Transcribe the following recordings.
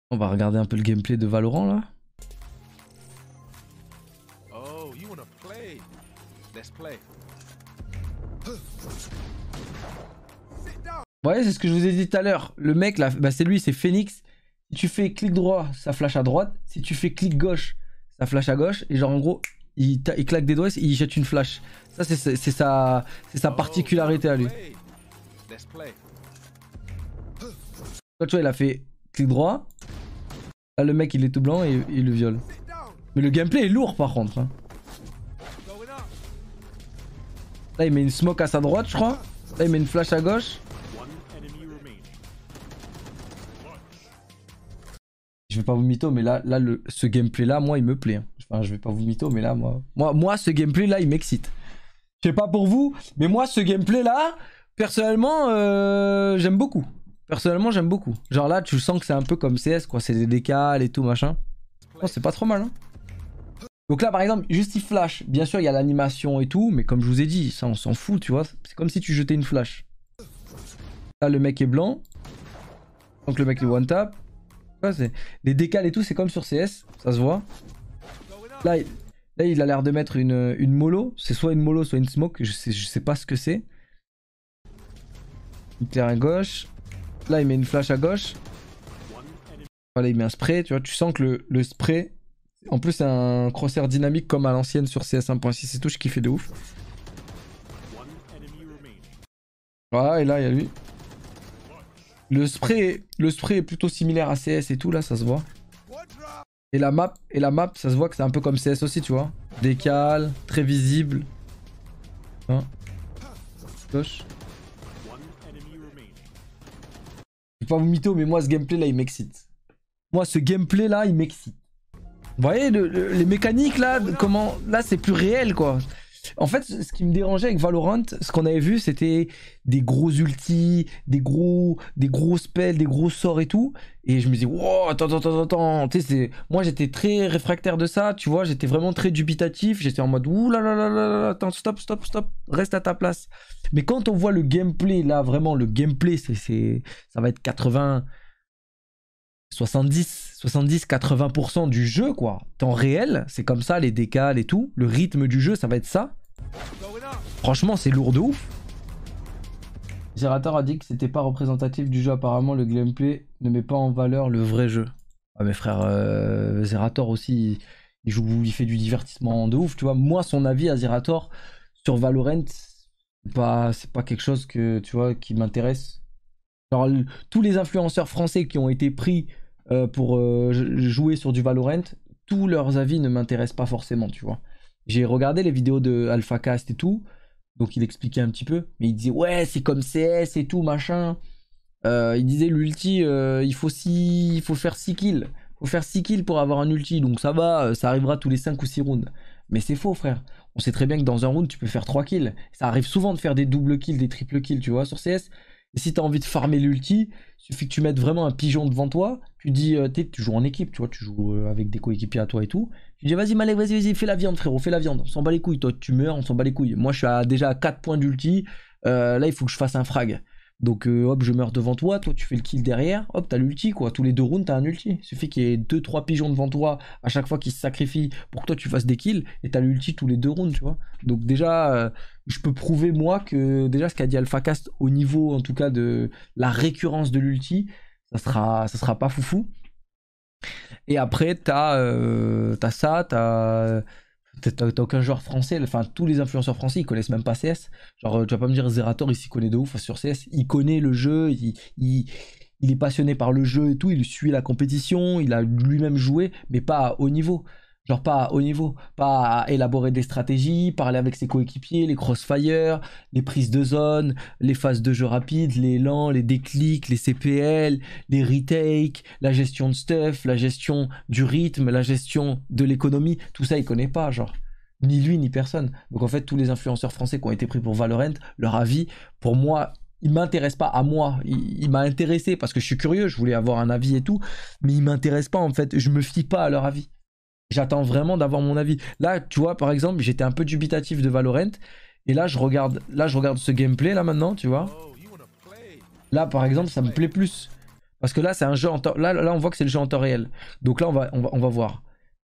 On va regarder un peu le gameplay de Valorant là. Oh, you wanna play? Let's play. Ouais, c'est ce que je vous ai dit tout à l'heure. Le mec là, bah c'est lui, c'est Phoenix. Si tu fais clic droit, ça flash à droite. Si tu fais clic gauche, ça flash à gauche. Et genre en gros, il claque des doigts, il jette une flash. Ça c'est sa particularité à lui. Let's play. Là, tu vois, il a fait clic droit. Là, le mec, il est tout blanc et il le viole. Mais le gameplay est lourd, par contre. Hein. Là, il met une smoke à sa droite, je crois. Là, il met une flash à gauche. Je vais pas vous mytho, mais là ce gameplay-là, moi, il me plaît. Hein. Enfin, je vais pas vous mytho, mais là, moi ce gameplay-là, il m'excite. Je sais pas pour vous, mais moi, ce gameplay-là, personnellement, j'aime beaucoup. Personnellement, j'aime beaucoup. Genre là, tu sens que c'est un peu comme CS, quoi. C'est des décales et tout, machin. Oh, c'est pas trop mal, hein. Donc là, par exemple, juste il flash. Bien sûr, il y a l'animation et tout, mais comme je vous ai dit, ça, on s'en fout, tu vois. C'est comme si tu jetais une flash. Là, le mec est blanc. Donc le mec est one tap. Les décales et tout, c'est comme sur CS, ça se voit. Là, il a l'air de mettre une mollo. C'est soit une mollo, soit une smoke. Je sais pas ce que c'est. Il claire à gauche. Là, il met une flash à gauche. Voilà, il met un spray. Tu vois, tu sens que le spray. En plus, c'est un crosshair dynamique comme à l'ancienne sur CS 1.6 et tout. Je kiffais de ouf. Voilà, et là, il y a lui. Le spray est plutôt similaire à CS et tout. Là, ça se voit. Et la map, ça se voit que c'est un peu comme CS aussi, tu vois. Décale, très visible. Hein. Gauche. Je vais pas vous mytho, mais moi ce gameplay là il m'excite. Moi ce gameplay là il m'excite. Vous voyez les mécaniques là, comment là c'est plus réel quoi. En fait ce qui me dérangeait avec Valorant, ce qu'on avait vu c'était des gros ultis, des gros spells, des gros sorts et tout. Et je me disais wow, attends. Tu sais, moi j'étais très réfractaire de ça, tu vois, j'étais vraiment très dubitatif. J'étais en mode ouh là là, attends, stop, reste à ta place. Mais quand on voit le gameplay là, vraiment le gameplay, ça va être 70-80% du jeu quoi. Temps réel, c'est comme ça les décales et tout. Le rythme du jeu, ça va être ça. Franchement, c'est lourd de ouf. Zerator a dit que c'était pas représentatif du jeu. Apparemment, le gameplay ne met pas en valeur le vrai jeu. Ah, mes frères, Zerator aussi, il joue, il fait du divertissement de ouf. Tu vois, moi, son avis à Zerator sur Valorant, c'est pas quelque chose que tu vois qui m'intéresse. Genre, tous les influenceurs français qui ont été pris pour jouer sur du Valorant, tous leurs avis ne m'intéressent pas forcément, tu vois. J'ai regardé les vidéos de AlphaCast et tout, donc il expliquait un petit peu, mais il disait ouais c'est comme CS et tout machin. Il disait l'ulti il faut faire 6 kills. Faut faire 6 kills pour avoir un ulti, donc ça va, ça arrivera tous les 5 ou 6 rounds. Mais c'est faux frère. On sait très bien que dans un round tu peux faire 3 kills. Ça arrive souvent de faire des doubles kills, des triples kills, tu vois, sur CS. Et si t'as envie de farmer l'ulti, il suffit que tu mettes vraiment un pigeon devant toi. Tu dis, tu joues en équipe, tu vois, tu joues avec des coéquipiers à toi et tout. Tu dis, vas-y Malek, vas-y, fais la viande frérot, fais la viande. On s'en bat les couilles, toi tu meurs, on s'en bat les couilles. Moi je suis déjà à 4 points d'ulti. Là il faut que je fasse un frag. Donc hop, je meurs devant toi, toi tu fais le kill derrière, hop, t'as l'ulti quoi. Tous les 2 rounds t'as un ulti. Il suffit qu'il y ait 2-3 pigeons devant toi à chaque fois qu'ils se sacrifient pour que toi tu fasses des kills et t'as l'ulti tous les 2 rounds, tu vois. Donc déjà, je peux prouver moi que déjà ce qu'a dit AlphaCast au niveau en tout cas de la récurrence de l'ulti, ça sera pas foufou. Et après t'as ça, t'as aucun joueur français, enfin tous les influenceurs français ils connaissent même pas CS. Genre tu vas pas me dire Zerator il s'y connaît de ouf sur CS, il connaît le jeu, il est passionné par le jeu et tout, il suit la compétition, il a lui-même joué, mais pas à haut niveau. Genre pas à haut niveau, pas à élaborer des stratégies, parler avec ses coéquipiers, les crossfire, les prises de zone, les phases de jeu rapides, les lents, les déclics, les CPL, les retakes, la gestion de stuff, la gestion du rythme, la gestion de l'économie, tout ça il connaît pas genre. Ni lui ni personne. Donc en fait tous les influenceurs français qui ont été pris pour Valorant, leur avis, pour moi, il m'intéresse pas à moi, il m'a intéressé parce que je suis curieux, je voulais avoir un avis et tout, mais il m'intéresse pas en fait, je me fie pas à leur avis. J'attends vraiment d'avoir mon avis. Là, tu vois, par exemple, j'étais un peu dubitatif de Valorant. Et là, je regarde ce gameplay, là, maintenant, tu vois. Là, par exemple, ça me plaît plus. Parce que là, c'est un jeu en temps... Là, on voit que c'est le jeu en temps réel. Donc là, on va voir.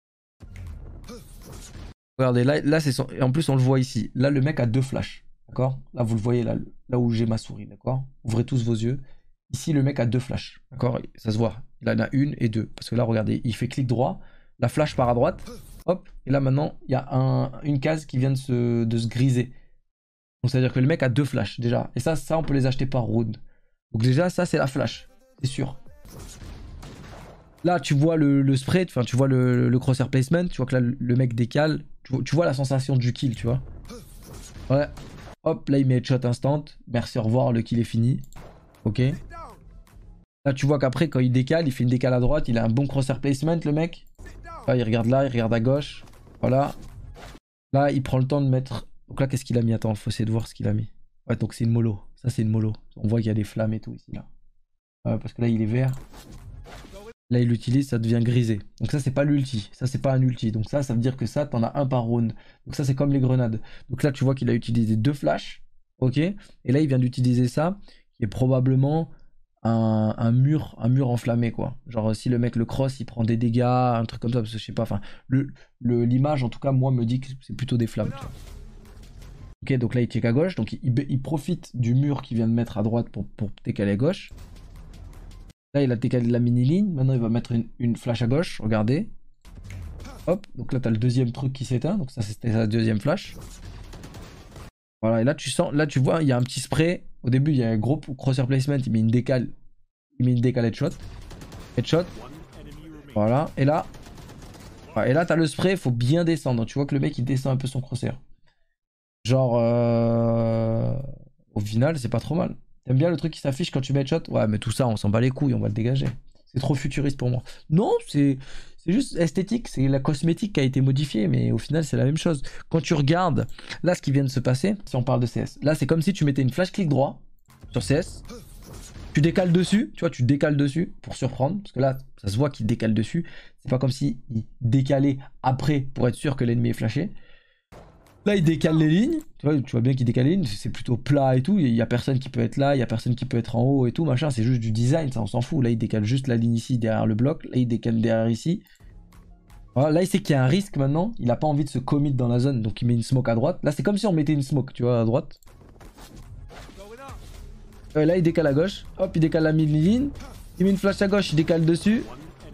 Regardez, là c'est son... Et en plus, on le voit ici. Là, le mec a 2 flashs. D'accord? Là, vous le voyez, là où j'ai ma souris. D'accord? Ouvrez tous vos yeux. Ici, le mec a 2 flashs. D'accord? Ça se voit. Il en a 1 et 2. Parce que là, regardez, il fait clic droit. La flash part à droite. Hop. Et là, maintenant, il y a une case qui vient de se griser. Donc, c'est-à-dire que le mec a 2 flashs déjà. Et ça, on peut les acheter par round. Donc, déjà, ça, c'est la flash. C'est sûr. Là, tu vois le spray, enfin, tu vois le crosshair placement. Tu vois que là, le mec décale. Tu vois la sensation du kill, tu vois. Ouais. Hop, là, il met headshot instant. Merci, au revoir, le kill est fini. Ok. Là, tu vois qu'après, quand il décale, il fait une décale à droite. Il a un bon crosshair placement, le mec. Là, il regarde à gauche. Voilà. Là, il prend le temps de mettre... Donc là, qu'est-ce qu'il a mis? Attends, il faut essayer de voir ce qu'il a mis. Ouais, donc c'est une mollo. Ça, c'est une mollo. On voit qu'il y a des flammes et tout ici, là. Parce que là, il est vert. Là, il l'utilise, ça devient grisé. Donc ça, c'est pas l'ulti. Ça, c'est pas un ulti. Donc ça veut dire que ça, t'en as un par round. Donc ça, c'est comme les grenades. Donc là, tu vois qu'il a utilisé 2 flashs. Ok. Et là, il vient d'utiliser ça, qui est probablement un mur enflammé, quoi. Genre, si le mec le cross, il prend des dégâts, un truc comme ça. Parce que je sais pas, enfin, l'image, en tout cas, moi, me dit que c'est plutôt des flammes, tu vois. Ok, donc là, il check à gauche. Donc, il profite du mur qu'il vient de mettre à droite pour décaler à gauche. Là, il a décalé la mini-ligne. Maintenant, il va mettre une flash à gauche. Regardez. Hop. Donc là, tu as le deuxième truc qui s'éteint. Donc ça, c'était sa deuxième flash. Voilà. Et là, tu sens, là, tu vois, il y a un petit spray. Au début, il y a un gros crosshair placement. Il met une décale. Il met une décale headshot. Headshot. Voilà. Et là, tu as le spray. Il faut bien descendre. Tu vois que le mec, il descend un peu son crosshair. Genre, au final, c'est pas trop mal. T'aimes bien le truc qui s'affiche quand tu mets headshot? Ouais, mais tout ça, on s'en bat les couilles, on va le dégager. C'est trop futuriste pour moi. Non, c'est juste esthétique, c'est la cosmétique qui a été modifiée, mais au final, c'est la même chose. Quand tu regardes, là, ce qui vient de se passer, si on parle de CS, là, c'est comme si tu mettais une flash clic droit sur CS, tu décales dessus, tu vois, tu décales dessus pour surprendre, parce que là, ça se voit qu'il décale dessus. C'est pas comme si il décalait après pour être sûr que l'ennemi est flashé. Là, il décale les lignes. Tu vois bien qu'il décale les lignes. C'est plutôt plat et tout. Il n'y a personne qui peut être là. Il n'y a personne qui peut être en haut et tout. Machin. C'est juste du design. Ça, on s'en fout. Là, il décale juste la ligne ici derrière le bloc. Là, il décale derrière ici. Voilà, là, il sait qu'il y a un risque maintenant. Il n'a pas envie de se commit dans la zone. Donc, il met une smoke à droite. Là, c'est comme si on mettait une smoke, tu vois, à droite. Là, il décale à gauche. Hop, il décale la mini-ligne. Il met une flash à gauche. Il décale dessus.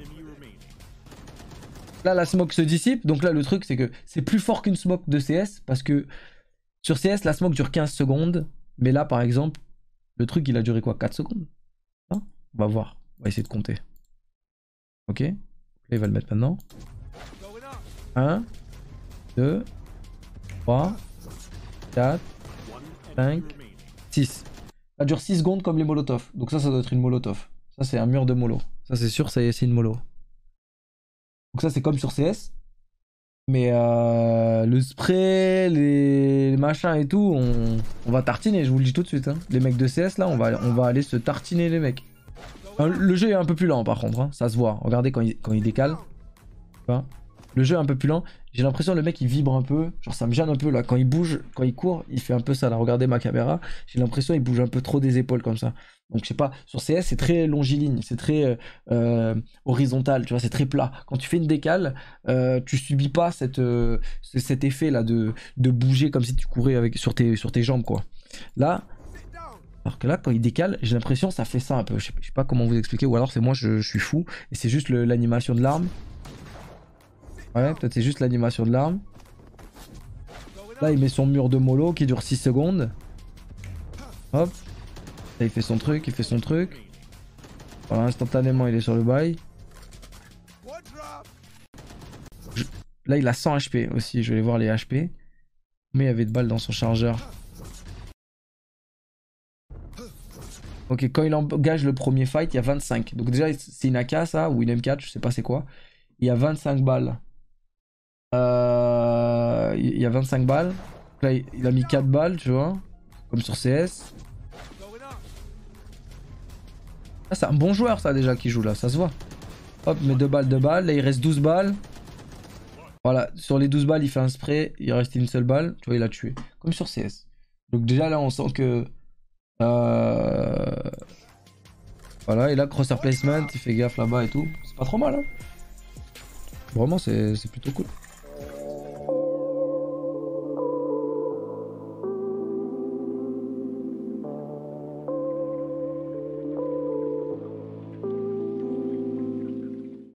Là, la smoke se dissipe. Donc là, le truc, c'est que c'est plus fort qu'une smoke de CS. Parce que sur CS, la smoke dure 15 secondes. Mais là, par exemple, le truc, il a duré quoi? 4 secondes, hein? On va voir. On va essayer de compter. Ok. Là, il va le mettre maintenant. 1, 2, 3, 4, 5, 6. Ça dure 6 secondes comme les molotovs. Donc ça doit être une molotov. Ça, c'est un mur de mollo. Ça, c'est sûr, c'est une mollo. Donc ça, c'est comme sur CS. Mais le spray, les machins et tout, on va tartiner, je vous le dis tout de suite. Hein. Les mecs de CS, là, on va aller se tartiner les mecs. Le jeu est un peu plus lent par contre, hein. Ça se voit. Regardez quand il décale. Enfin, le jeu est un peu plus lent. J'ai l'impression le mec il vibre un peu. Genre ça me gêne un peu là. Quand il bouge, quand il court, il fait un peu ça là. Regardez ma caméra. J'ai l'impression il bouge un peu trop des épaules comme ça. Donc je sais pas. Sur CS c'est très longiligne. C'est très horizontal. Tu vois, c'est très plat. Quand tu fais une décale, tu subis pas cet effet là de bouger comme si tu courais sur tes jambes quoi. Là. Alors que là, quand il décale, j'ai l'impression que ça fait ça un peu. Je sais pas comment vous expliquer, ou alors c'est moi, je suis fou. Et c'est juste l'animation de l'arme. Ouais, peut-être c'est juste l'animation de l'arme. Là, il met son mur de mollo qui dure 6 secondes. Hop. Là, il fait son truc, Voilà, instantanément, il est sur le bail. Là, il a 100 HP aussi. Je vais aller voir les HP. Mais il y avait de balles dans son chargeur. Ok, quand il engage le premier fight, il y a 25. Donc déjà, c'est une AK ça, ou une M4, je sais pas c'est quoi. Il y a 25 balles. Il y a 25 balles. Là, il a mis 4 balles, tu vois. Comme sur CS. Ah, c'est un bon joueur ça déjà qui joue là, ça se voit. Hop, mais 2 balles, 2 balles. Là, il reste 12 balles. Voilà, sur les 12 balles, il fait un spray. Il reste une seule balle. Tu vois, il a tué. Comme sur CS. Donc déjà là, on sent que... Voilà, et là, crosshair placement, il fait gaffe là-bas et tout. C'est pas trop mal, hein. Vraiment, c'est plutôt cool.